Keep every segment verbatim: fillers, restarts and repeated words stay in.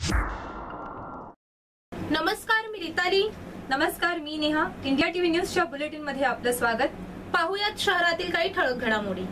नमस्कार, मी रिताली. नमस्कार, मी नेहा. इंडिया टीव्ही न्यूजच्या बुलेटिन मध्ये आपलं स्वागत. पाहुयात शहरातील काही ठळक घडामोडी.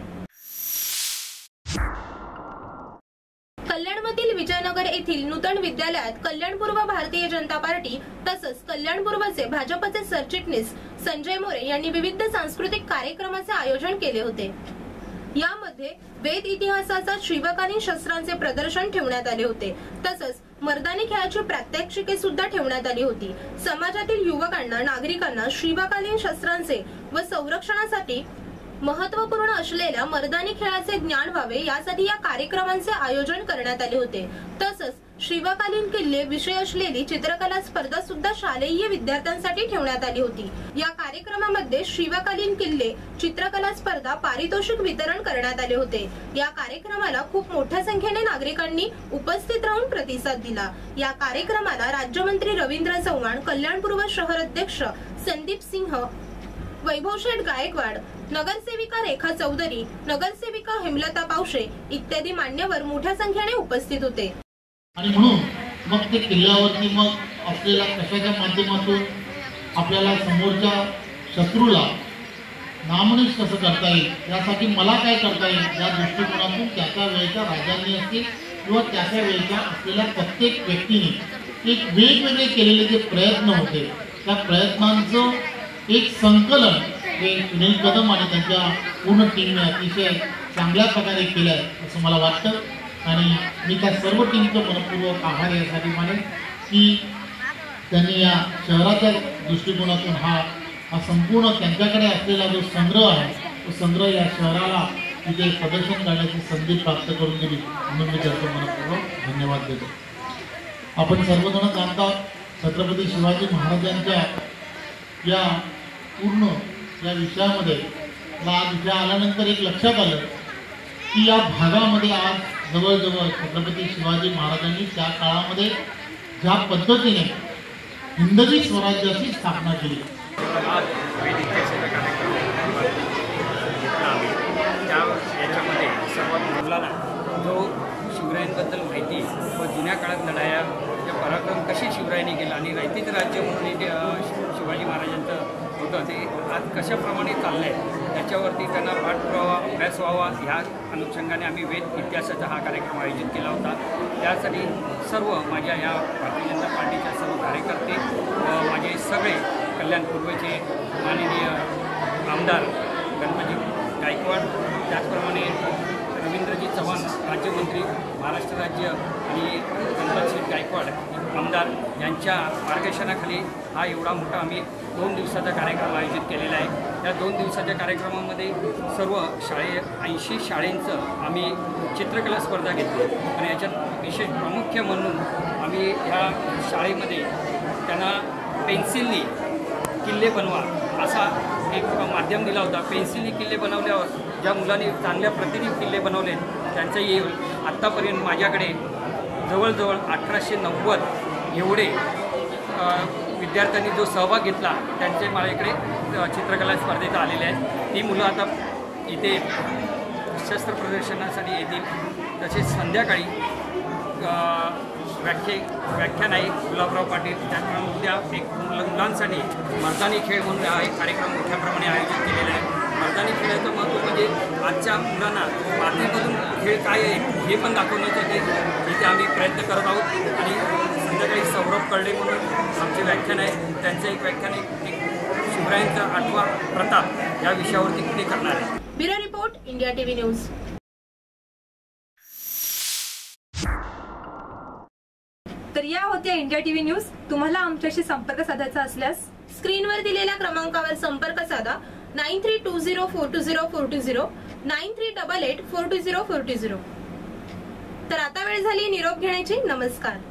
कल्याणमधील विजयनगर येथील नूतन विद्यालयात कल्याणपूर्व भारतीय जनता पार्टी तसंच कल्याणपूर्वचे भाजपचे सरचिटणीस संजय मोरे यांनी विविध सांस्कृतिक कार्यक्रमाचे आयोजन केले होते. यामध्ये वेद इतिहासाचा शिवकालीन शस्त्रांचे प्रदर्शन ठेवण्यात आले होते. तसंच मर्दानी खेळाची प्रात्यक्षिके सुद्धा ठेवण्यात आली होती. समाजातील युवकांना, नागरिकांना शिवकालीन शस्त्रांचे व संरक्षणासाठी महत्त्वपूर्ण असलेल्या मर्दानी खेळाचे ज्ञान व्हावे यासाठी या कार्यक्रमांचे आयोजन करण्यात आले होते. तसंच शिवकालीन किल्ले विषय असलेली चित्रकला स्पर्धा सुद्धा शालेय विद्यार्थ्यांसाठी ठेवण्यात आली होती. या कार्यक्रमामध्ये शिवकालीन किल्ले चित्रकला स्पर्धा पारितोषिक वितरण करण्यात आले होते. या कार्यक्रमाला खूप मोठ्या संख्येने नागरिकांनी उपस्थित राहून प्रतिसाद दिला. या कार्यक्रमाला राज्यमंत्री रवींद्र चव्हाण, कल्याणपूर्व शहर अध्यक्ष संदीप सिंह, वैभव शेठ गायकवाड, नगरसेविका रेखा चौधरी, नगरसेविका हेमलता पावशे इत्यादी मान्यवर मोठ्या संख्येने उपस्थित होते. आणि म्हणून मग ते किल्ल्यावरती मग आपल्याला कशाच्या माध्यमातून आपल्याला समोरच्या शत्रूला नामनिश कसं करता येईल यासाठी मला काय करता येईल या दृष्टिकोनातून त्याच्या वेळेच्या राजांनी असतील किंवा त्याच्या वेळेच्या असलेल्या प्रत्येक व्यक्तीने एक वेगवेगळे केलेले जे प्रयत्न होते त्या प्रयत्नांचं एक संकलन हे सुनील कदम आणि त्यांच्या पूर्ण टीमने अतिशय चांगल्या प्रकारे केलं आहे असं मला वाटतं. आणि मी त्या सर्व टीमचं मनपूर्वक आभार यासाठी मानेन की त्यांनी या शहराच्या दृष्टिकोनातून हा हा संपूर्ण त्यांच्याकडे असलेला जो संग्रह आहे तो संग्रह या शहराला तिथे प्रदर्शन करण्याची संधी प्राप्त करून दिली म्हणून मी त्याचं मनपूर्वक धन्यवाद देतो. आपण सर्वजण जाणता छत्रपती शिवाजी महाराजांच्या या पूर्ण या विषयामध्ये आज इथे आल्यानंतर एक लक्षात आलं की या भागामध्ये आज जवळजवळ छत्रपती शिवाजी महाराजांनी त्या काळामध्ये ज्या पद्धतीने हिंदवी स्वराज्याची स्थापना केली. याच्यामध्ये सर्वात मुलांना जो शिवरायांबद्दल माहिती व जुन्या काळात लढाया त्या पराक्रम कशी शिवरायांनी केला आणि रयतेच राज्य म्हणून ते शिवाजी महाराजांचं होतं ते आज कशाप्रमाणे चाललं आहे त्याच्यावरती त्यांना पाठपुरावा अभ्यास व्हावा ह्या अनुषंगाने आम्ही वेद इतिहासाचा हा कार्यक्रम आयोजित केला होता. त्यासाठी सर्व माझ्या या भारतीय जनता पार्टीच्या सर्व कार्यकर्ते व माझे सगळे कल्याण पूर्वचे माननीय आमदार गणपती गायकवाड, त्याचप्रमाणे रवींद्रजी चव्हाण राज्यमंत्री महाराष्ट्र राज्य आणि गणपतसिंह गायकवाड आमदार यांच्या मार्गदर्शनाखाली हा एवढा मोठा आम्ही दोन दिवसाचा कार्यक्रम आयोजित केलेला आहे. या दोन दिवसाच्या कार्यक्रमामध्ये सर्व शाळे ऐंशी शाळेंचं आम्ही चित्रकला स्पर्धा घेतली आणि याच्यात विशेष प्रामुख्य म्हणून आम्ही ह्या शाळेमध्ये त्यांना पेन्सिलनी किल्ले बनवा असा एक माध्यम दिला होता. पेन्सिलनी किल्ले बनवल्यावर ज्या मुलांनी चांगल्या प्रतीने किल्ले बनवले त्यांचं येईल आत्तापर्यंत माझ्याकडे जवळजवळ अठराशे नव्वद एवढे विद्यार्थ्यांनी जो सहभाग घेतला त्यांचे माझ्याकडे चित्रकला स्पर्धेत आलेले आहेत. ती मुलं आता इथे शस्त्र प्रदर्शनासाठी येतील. तसेच संध्याकाळी व्याख्या व्याख्यान आहे गुलाबराव पाटील, त्याचप्रमाणे उद्या एक मुलांसाठी मर्दानी खेळ म्हणून हा एक कार्यक्रम मोठ्या प्रमाणे आयोजित केलेला आहे. मर्दानी खेळाचं महत्त्व म्हणजे आजच्या मुलांना मातीमधून खेळ काय आहे हे पण दाखवण्यासाठी इथे आम्ही प्रयत्न करत आहोत. आणि संध्याकाळी सौरभ कळडे म्हणून आमचे व्याख्यान आहे, त्यांचं एक व्याख्यान एक शिवरायांचा आठवा प्रताप या विषयावरती ते करणार आहे. Bureau report, India TV news. तर या होत्या इंडिया टीव्ही न्यूज. तुम्हाला आमच्याशी संपर्क साधायचा असल्यास स्क्रीनवर दिलेल्या क्रमांकावर संपर्क साधा. Nine three two zero four two zero four two zero nine three double eight four two zero four two zero. तर आता वेळ झाली निरोप घेण्याची. नमस्कार.